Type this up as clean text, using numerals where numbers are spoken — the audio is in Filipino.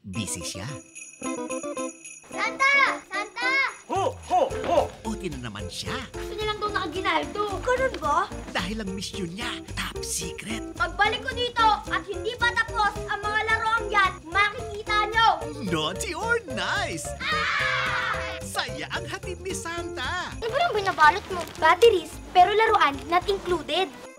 busy siya. Santa! Santa! Ho! Ho! Ho! Uti na naman siya. Gusto nilang daw nakaginaldo. Ganun ba? Dahil ang mission niya, top secret. Pagbalik ko dito at hindi pa tapos ang mga laruang yan, makikita nyo! Naughty or nice? Ah! Saya ang hatid ni Santa. Ano ba yung binabalot mo? Batteries, pero laruan not included.